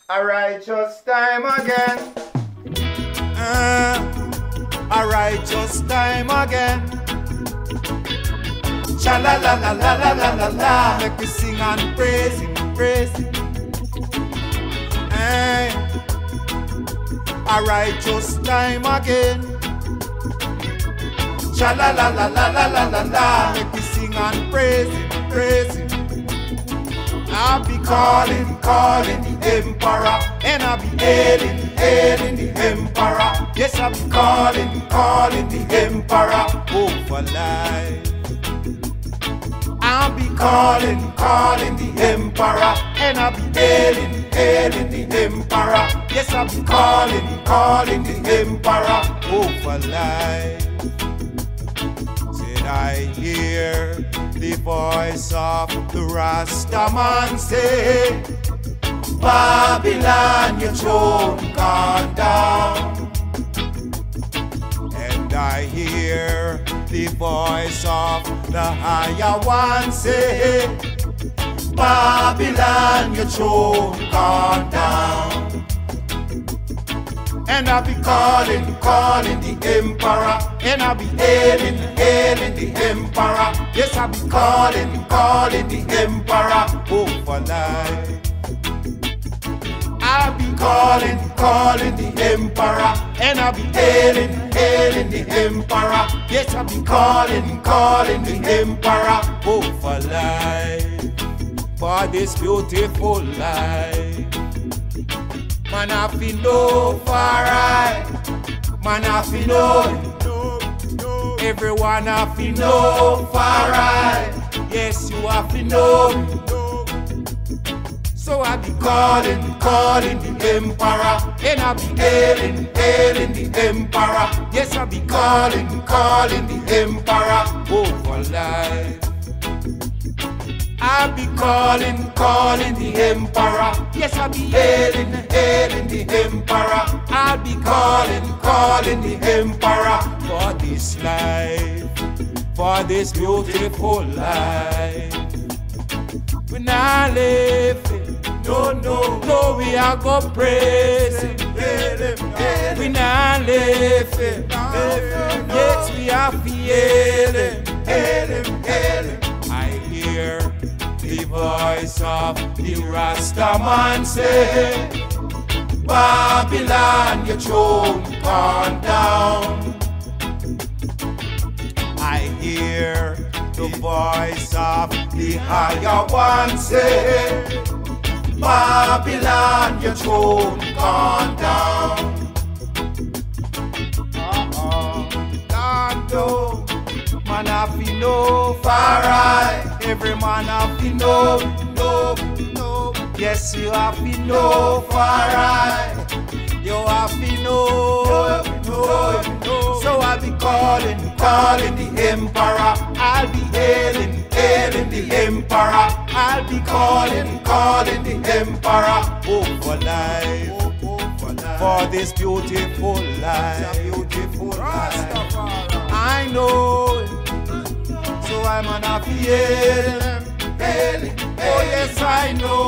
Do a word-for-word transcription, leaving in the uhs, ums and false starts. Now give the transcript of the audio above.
A righteous time again. Uh, a righteous time again. Cha la la la la la la la la. Make me sing and praise Him, praise Him. Hey, a righteous time again. Cha la la la la la la la la. Make me sing and praise Him, praise Him. I'll be calling, calling the Emperor, and I'll be hailing, hailing the Emperor. Yes, I'll be calling, calling the Emperor. Oh, for life. I'll be calling, calling the Emperor, and I'll be hailing, hailing the Emperor. Yes, I'll be calling, calling the Emperor. Oh, for life. Said I hear the voice of the Rastaman say, Babylon, your throne gone down. And I hear the voice of the higher one say, Babylon, your throne gone down. And I'll be calling, calling the Emperor, and I'll be hailing, hailing the Emperor. Yes, I'll be calling, calling the Emperor. Oh, for life. I'll be calling, calling the Emperor, and I'll be hailing, hailing the Emperor. Yes, I'll be calling, calling the Emperor. Oh, for life, for this beautiful life. Man, I feel no far right. Man, I feel no. Everyone, I feel no far right. Yes, you have to know. So I be calling, calling the Emperor, and I be hailing, hailing the Emperor. Yes, I be calling, calling the Emperor. Oh, for life. I'll be calling, calling the Emperor. Yes, I'll be hailing, hailing the Emperor. I'll be calling, calling the Emperor for this life, for this beautiful life. We're not living, no, no, no, we are go praising. We're not living, yes, we are feeling. I hear the voice of the Rastaman say, Babylon, your throne gone down. I hear the voice of the higher one say, Babylon, your throne gone down. Uh-uh, gone down. Man, I feel no far right. Every man I feel no, no, no. Yes, you have to know far right. You have to know, no, no. So I'll be calling, calling the Emperor. I'll be hailing, hailing the Emperor. I'll be calling, calling the Emperor. Oh, for life, oh, oh, for life, for this beautiful life, beautiful life. I know it. So I'm an hailing, hailing. Oh yes, I know.